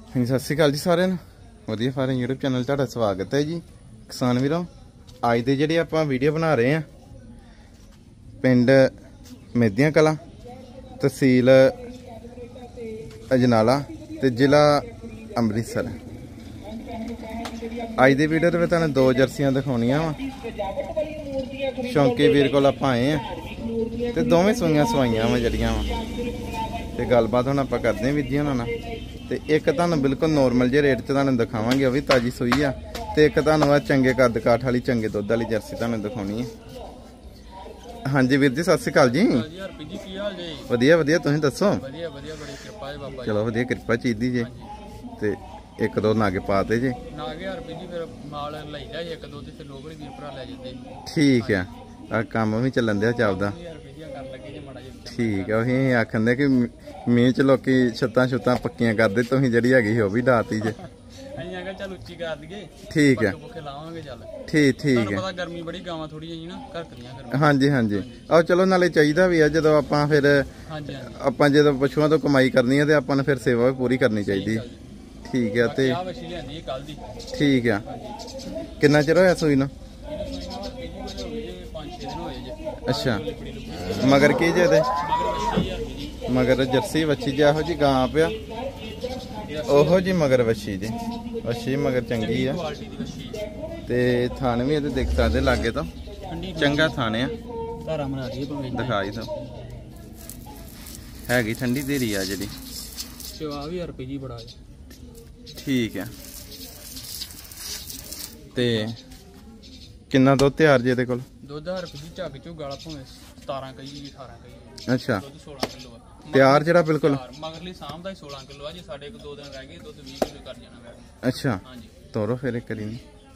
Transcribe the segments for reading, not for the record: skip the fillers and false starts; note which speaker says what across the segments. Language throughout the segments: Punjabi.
Speaker 1: ਹਾਂਜੀ ਸਤਿ ਸ਼੍ਰੀ ਅਕਾਲ ਜੀ ਸਾਰਿਆਂ ਨੂੰ। ਵਧੀਆ ਫਾਰਮ YouTube ਚੈਨਲ ਤੁਹਾਡਾ ਸਵਾਗਤ ਹੈ ਜੀ। ਕਿਸਾਨ ਵੀਰੋ, ਅੱਜ ਦੇ ਜਿਹੜੇ ਆਪਾਂ ਵੀਡੀਓ ਬਣਾ ਰਹੇ ਆ ਪਿੰਡ ਮੇਦੀਆਂ ਕਲਾਂ, ਤਹਿਸੀਲ ਅਜਨਾਲਾ ਤੇ ਜ਼ਿਲ੍ਹਾ ਅੰਮ੍ਰਿਤਸਰ। ਅੱਜ ਦੀ ਵੀਡੀਓ ਤੇ ਤੁਹਾਨੂੰ ਦੋ ਜਰਸੀਆਂ ਦਿਖਾਉਣੀਆਂ ਵਾ। ਸ਼ੌਂਕੀ ਵੀਰ ਕੋਲ ਆਪਾਂ ਆਏ ਆ ਤੇ ਦੋਵੇਂ ਸੂਈਆਂ ਸਵਾਈਆਂ ਵਾ ਜਿਹੜੀਆਂ ਵਾ, ਤੇ ਗੱਲਬਾਤ ਹੁਣ ਆਪਾਂ ਕਰਦੇ ਹਾਂ ਵੀਰ ਜੀ ਉਹਨਾਂ ਨਾਲ। ਤੇ ਇੱਕ ਤੁਹਾਨੂੰ ਬਿਲਕੁਲ ਨੋਰਮਲ ਜਿਹੇ ਰੇਟ 'ਚ ਤੁਹਾਨੂੰ ਦਿਖਾਵਾਂਗੇ, ਉਹ ਵੀ ਤਾਜ਼ੀ ਸੂਈ ਆ। ਤੇ ਇੱਕ ਤੁਹਾਨੂੰ ਆ ਚੰਗੇ ਕੱਦ ਕਾਠ ਵਾਲੀ ਚੰਗੇ ਦੁੱਧ ਵਾਲੀ ਜਰਸੀ ਤੁਹਾਨੂੰ ਦਿਖਾਉਣੀ ਹੈ। ਹਾਂਜੀ ਵੀਰ ਜੀ ਸਤਿ ਸ਼੍ਰੀ ਅਕਾਲ ਜੀ। ਵਧੀਆ ਵਧੀਆ, ਤੁਸੀਂ ਦੱਸੋ? ਚਲੋ ਵਧੀਆ, ਕਿਰਪਾ ਚਾਹੀਦੀ ਜੇ। ਤੇ ਇੱਕ ਦੋ ਨਾਗੇ ਪਾਤੇ ਜੇ। ਠੀਕ ਆ, ਆ ਕੰਮ ਵੀ ਚੱਲਣ ਦਿਆ ਚੱਲਦਾ। ਠੀਕ ਆ, ਅਸੀਂ ਆਖਣ ਦੇ ਕਿ ਮੀਂਹ ਚ ਲੋਕੀ ਛੱਤਾਂ ਛੁੱਤਾਂ ਪੱਕੀਆਂ ਕਰਦੇ, ਤੁਸੀਂ ਜਿਹੜੀ ਹੈਗੀ ਉਹ ਵੀ ਡਾਤੀ ਜੇ। ਠੀਕ ਆ, ਠੀਕ ਆ।
Speaker 2: ਗਰਮੀ ਬੜੀ, ਗਾਵਾਂ ਥੋੜੀਆਂ ਨਾ ਘਰ।
Speaker 1: ਹਾਂਜੀ ਹਾਂਜੀ, ਆਹ ਚਲੋ ਨਾਲੇ ਚਾਹੀਦਾ ਵੀ ਆ। ਜਦੋਂ ਆਪਾਂ ਫਿਰ ਆਪਾਂ ਜਦੋਂ ਪਸ਼ੂਆਂ ਤੋਂ ਕਮਾਈ ਕਰਨੀ ਹੈ ਤੇ ਆਪਾਂ ਨੂੰ ਫਿਰ ਸੇਵਾ ਵੀ ਪੂਰੀ ਕਰਨੀ ਚਾਹੀਦੀ। ਠੀਕ ਆ। ਤੇ ਠੀਕ ਆ, ਕਿੰਨਾ ਚਿਰ ਹੋਇਆ ਸੂਈ ਨੂੰ? ਅੱਛਾ, ਮਗਰ ਕੀ ਜੇ ਇਹਦੇ? ਮਗਰ ਜਰਸੀ ਵੱਛੀ ਜੀ, ਇਹੋ ਜੀ ਗਾਂ ਪਿਆ ਉਹੋ ਜੀ ਮਗਰ ਵੱਛੀ ਜੀ। ਵੱਛੀ ਮਗਰ ਚੰਗੀ ਆ ਤੇ ਥਾਣ ਵੀ ਇਹਦੇ ਦੇਖ ਸਕਦੇ ਲਾਗੇ ਤੋਂ, ਚੰਗਾ ਥਾਣ ਆ। ਦਿਖਾਈ ਦੋ, ਹੈਗੀ ਠੰਡੀ ਧੀਰੀ ਆ ਜਿਹੜੀ। ਠੀਕ ਆ। ਤੇ ਕਿੰਨਾ ਦੁੱਧ ਤਿਆਰ ਜੇ ਇਹਦੇ ਕੋਲ?
Speaker 2: ਦੁੱਧ ਰੁਪਏ ਝੱਗ ਚੋਂ ਗਾਲਾ ਭਾਵੇਂ 17 ਕਹੀ 18 ਕਹੀ।
Speaker 1: ਅੱਛਾ,
Speaker 2: 16 ਕਿਲੋ
Speaker 1: ਤਿਆਰ ਜਿਹੜਾ ਬਿਲਕੁਲ
Speaker 2: ਮਗਰਲੀ ਸਾਂਭ ਦਾ 16 ਕਿਲੋ ਆ ਜੀ। ਸਾਡੇ ਇੱਕ ਦੋ ਦਿਨ ਰਹਿ ਗਏ, ਦੁੱਧ 20 ਕਿਲੋ ਕਰ ਜਾਣਾ।
Speaker 1: ਅੱਛਾ,
Speaker 2: ਹਾਂਜੀ
Speaker 1: ਤੋਰੋ ਫਿਰ ਇੱਕ ਕਰੀ।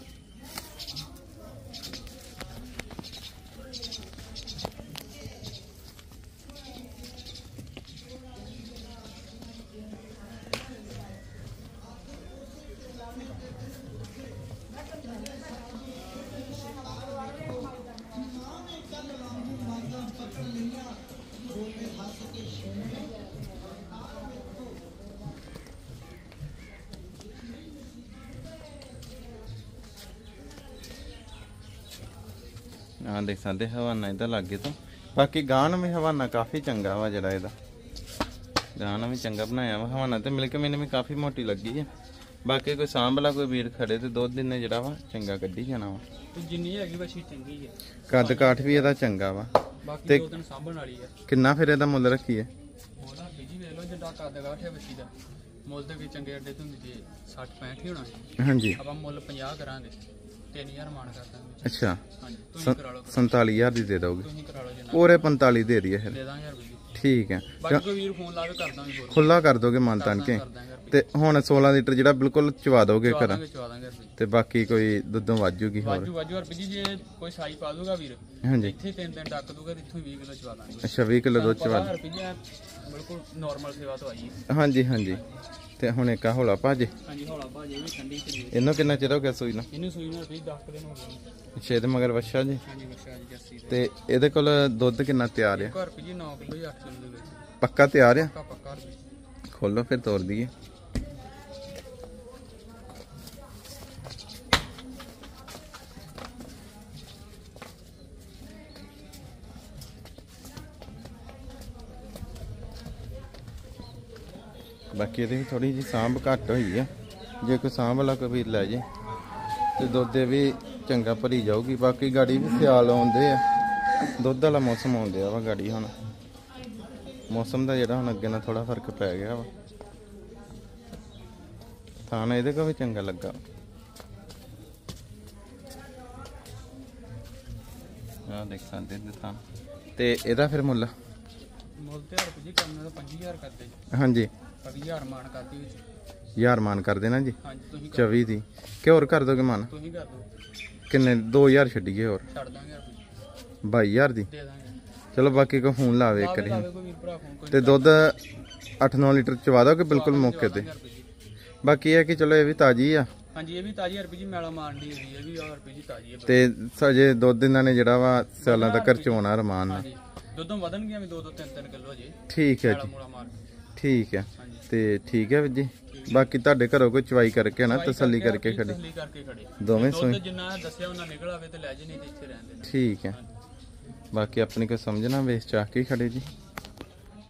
Speaker 1: ਆ ਦੇਖ ਸਕਦੇ ਹਵਾਨਾ ਇਹਦਾ ਲਾਗੇ ਤੋਂ। ਬਾਕੀ ਗਾਣ ਵੀ ਹਵਾਨਾ ਕਾਫੀ ਚੰਗਾ ਵਾ ਜਿਹੜਾ ਇਹਦਾ। ਗਾਣ ਵੀ ਚੰਗਾ ਬਣਾਇਆ ਵਾ ਹਵਾਨਾ, ਤੇ ਮਿਲ ਕੇ ਮੈਨੂੰ ਵੀ ਕਾਫੀ ਮੋਟੀ ਲੱਗੀ ਹੈ। ਬਾਕੀ ਕੋਈ ਸਾਂਭਲਾ ਕੋਈ ਵੀਰ ਖੜੇ ਤੇ ਦੁੱਧ ਦਿਨ ਜਿਹੜਾ ਵਾ ਚੰਗਾ ਕੱਢੀ ਜਾਣਾ ਵਾ।
Speaker 2: ਜਿੰਨੀ ਹੈਗੀ ਵਛੀ ਚੰਗੀ ਹੈ,
Speaker 1: ਕੱਦ ਕਾਠ ਵੀ ਇਹਦਾ ਚੰਗਾ ਵਾ।
Speaker 2: ਤੇ ਦੋ ਦਿਨ ਸਾਂਭਣ ਵਾਲੀ ਹੈ।
Speaker 1: ਕਿੰਨਾ ਫਿਰ ਇਹਦਾ ਮੁੱਲ ਰੱਖੀਏ?
Speaker 2: ਉਹਦਾ ਬੀਜੀ ਵੇਖ ਲਓ, ਜਿੱਦਾਂ ਕੱਦ ਕਾਠ ਹੈ ਵਛੀ ਦਾ। ਮੁੱਲ ਤੇ ਵੀ ਚੰਗੇ ਅੱਡੇ ਤੋਂ ਹੁੰਦੀ 60 65 ਹੀ ਹੋਣਾ।
Speaker 1: ਹਾਂਜੀ,
Speaker 2: ਆਪਾਂ ਮੁੱਲ 50 ਕਰਾਂਗੇ, 3000 ਮਾਨ ਕਰ ਦਾਂਗੇ।
Speaker 1: ਅੱਛਾ,
Speaker 2: ਹਾਂਜੀ, ਤੁਸੀਂ ਕਰਾ ਲਓ।
Speaker 1: 47000 ਦੀ ਦੇ ਦੋਗੇ?
Speaker 2: ਤੁਸੀਂ ਕਰਾ ਲਓ ਜੀ,
Speaker 1: ਪੂਰੇ 45 ਦੇ ਦਈਏ ਫਿਰ।
Speaker 2: ਦੇ ਦਾਂਗੇ ਰੁਪਏ।
Speaker 1: ਠੀਕ ਹੈ,
Speaker 2: ਬਾਕੀ ਕੋਈ ਵੀਰ ਫੋਨ ਲਾ ਕੇ ਕਰ ਦਾਂਗੇ, ਹੋਰ
Speaker 1: ਖੁੱਲਾ ਕਰ ਦੋਗੇ ਮਨ ਤਨ ਕੇ। ਤੇ ਹੁਣ 16 ਲੀਟਰ ਜਿਹੜਾ ਬਿਲਕੁਲ ਚਵਾ ਦੋਗੇ ਘਰ, ਤੇ ਬਾਕੀ ਕੋਈ ਦੁੱਧੋਂ ਵਾਜੂਗੀ ਹੋਰ?
Speaker 2: ਵਾਜੂ ਰੁਪਏ ਜੀ, ਜੇ ਕੋਈ ਸਾਈ ਪਾ ਦੂਗਾ ਵੀਰ।
Speaker 1: ਹਾਂਜੀ,
Speaker 2: ਇੱਥੇ 3 ਦਿਨ ਡੱਕ ਦੂਗਾ, ਇੱਥੋਂ 20 ਕਿਲੋ ਚਵਾ ਦਾਂਗੇ।
Speaker 1: ਅੱਛਾ, 20 ਕਿਲੋ ਦੁੱਧ ਚਵਾ
Speaker 2: ਰੁਪਏ ਜੀ, ਬਿਲਕੁਲ ਨਾਰਮਲ ਸੇਵਾ ਤੋਂ ਆਈ।
Speaker 1: ਹਾਂਜੀ ਹਾਂਜੀ। ਤੇ ਹੁਣ ਇੱਕ ਹੌਲਾ ਭਾਜੇ।
Speaker 2: ਹਾਂਜੀ, ਹੌਲਾ ਭਾਜੇ ਵੀ ਠੰਡੀ ਤੇ।
Speaker 1: ਇਹਨੂੰ ਕਿੰਨਾ ਚਿਰ ਹੋ ਗਿਆ ਸੂਈ ਨੂੰ?
Speaker 2: ਇਹਨੂੰ ਸੂਈ ਨੂੰ ਰੁਪਏ 10 ਦਿਨ ਹੋ ਗਏ।
Speaker 1: ਅੱਛਾ, ਇਹਦੇ ਮਗਰ ਵੱਛਾ ਜੀ?
Speaker 2: ਹਾਂਜੀ, ਵੱਛਾ ਜੀ ਜਰਸੀ।
Speaker 1: ਤੇ ਇਹਦੇ ਕੋਲ ਦੁੱਧ ਕਿੰਨਾ ਤਿਆਰ ਆ?
Speaker 2: ਰੁਪਏ ਜੀ 9 ਕਿਲੋ ਜਾਂ 8 ਕਿਲੋ ਦੇ ਵਿੱਚ
Speaker 1: ਪੱਕਾ ਤਿਆਰ ਆ?
Speaker 2: ਪੱਕਾ।
Speaker 1: ਖੋਲੋ ਫਿਰ ਤੋੜ ਦਈਏ। ਬਾਕੀ ਇਹਦੀ ਵੀ ਥੋੜੀ ਜਿਹੀ ਸਾਂਭ ਘੱਟ ਹੋਈ ਆ। ਜੇ ਕੋਈ ਸਾਂਭ ਵਾਲਾ ਕੋਈ ਵੀਰ ਲੈ ਜੇ ਤੇ ਦੁੱਧ ਵੀ ਚੰਗਾ ਭਰੀ ਜਾਊਗੀ। ਬਾਕੀ ਗਾੜੀ ਵੀ ਸਿਆਲ ਆਉਂਦੇ ਆ, ਦੁੱਧ ਵਾਲਾ ਮੌਸਮ ਆਉਂਦੇ ਆ ਵਾ ਗਾੜੀ। ਹੁਣ ਮੌਸਮ ਦਾ ਜਿਹੜਾ ਹੁਣ ਅੱਗੇ ਨਾਲ ਥੋੜਾ ਫਰਕ ਪੈ ਗਿਆ ਵਾ। ਥਾਣਾ ਇਹਦੇ ਕੋਲ ਵੀ ਚੰਗਾ ਲੱਗਾ। ਆ ਦੇਖ ਸਕਦੇ ਥਾਂ। ਤੇ ਇਹਦਾ ਫਿਰ ਮੁੱਲ
Speaker 2: ਤੇ ਰੁਪਏ ਜੀ ਕਰਨਾ ਤਾਂ 5000 ਕਰਦੇ।
Speaker 1: ਹਾਂਜੀ,
Speaker 2: 20000 ਮਾਨ ਕਰਦੀ ਵਿੱਚ।
Speaker 1: 1000 ਮਾਨ ਕਰ ਦੇਣਾ ਜੀ।
Speaker 2: ਹਾਂਜੀ, ਤੁਸੀਂ
Speaker 1: 24 ਦੀ ਕਿ ਹੋਰ ਕਰ ਦੋਗੇ ਮਾਨ?
Speaker 2: ਤੁਸੀਂ ਕਰ ਦਿਓ।
Speaker 1: ਕਿੰਨੇ? 2000 ਛੱਡੀਏ ਹੋਰ?
Speaker 2: ਛੱਡ ਦਾਂਗੇ ਰੁਪਏ।
Speaker 1: 22000 ਦੀ
Speaker 2: ਦੇ ਦਾਂਗੇ।
Speaker 1: ਚਲੋ ਬਾਕੀ ਕੋ ਫੋਨ ਲਾਵੇ ਇੱਕ ਵਾਰੀ।
Speaker 2: ਕੋਈ ਵੀਰ ਭਰਾ ਫੋਨ
Speaker 1: ਤੇ ਦੁੱਧ 8-9 ਲੀਟਰ ਚਵਾ ਦੋਗੇ ਬਿਲਕੁਲ ਮੌਕੇ ਤੇ? ਬਾਕੀ ਇਹ ਹੈ ਕਿ ਚਲੋ ਇਹ ਵੀ ਤਾਜ਼ੀ ਆ।
Speaker 2: ਹਾਂਜੀ, ਇਹ ਵੀ ਤਾਜ਼ੀ ਰੁਪਏ ਜੀ, ਮੈਲਾ ਮਾਰਦੀ ਹੈ। ਇਹ ਵੀ ਰੁਪਏ ਜੀ ਤਾਜ਼ੀ ਹੈ।
Speaker 1: ਤੇ ਸਜੇ ਦੁੱਧ ਇਹਨਾਂ ਨੇ ਜਿਹੜਾ ਵਾ ਸਾਲਾਂ ਤੱਕ ਚੋਣਾ ਰਮਾਨ ਨਾਲ।
Speaker 2: ਦੁੱਧੋਂ ਵਧਣਗੀਆਂ ਵੀ 2-3 ਕਿਲੋ ਜੀ।
Speaker 1: ਠੀਕ ਹੈ ਜੀ, ਠੀਕ ਹੈ। ਤੇ ਠੀਕ ਹੈ ਵੀਰ ਜੀ। ਬਾਕੀ ਤੁਹਾਡੇ ਘਰੋਂ ਕੋਈ ਚਵਾਈ ਕਰਕੇ ਨਾ ਤਸੱਲੀ ਕਰਕੇ ਖੜੀ
Speaker 2: ਤਸੱਲੀ ਕਰਕੇ ਖੜੇ
Speaker 1: ਦੋਵੇਂ
Speaker 2: ਦੁੱਧ
Speaker 1: ਸੂਈ
Speaker 2: ਜਿੰਨਾ ਦੱਸਿਆ ਉਹਨਾਂ ਨਿਕਲ ਆਵੇ ਤੇ ਲੈ ਜੇ, ਨਹੀਂ ਤੇ ਇੱਥੇ ਰਹਿਣ ਦੇਣਾ।
Speaker 1: ਠੀਕ ਹੈ। ਬਾਕੀ ਆਪਣੀ ਕੋਈ ਸਮਝਣਾ ਵੇਚ ਚਾਹ ਕੇ ਖੜੇ ਜੀ।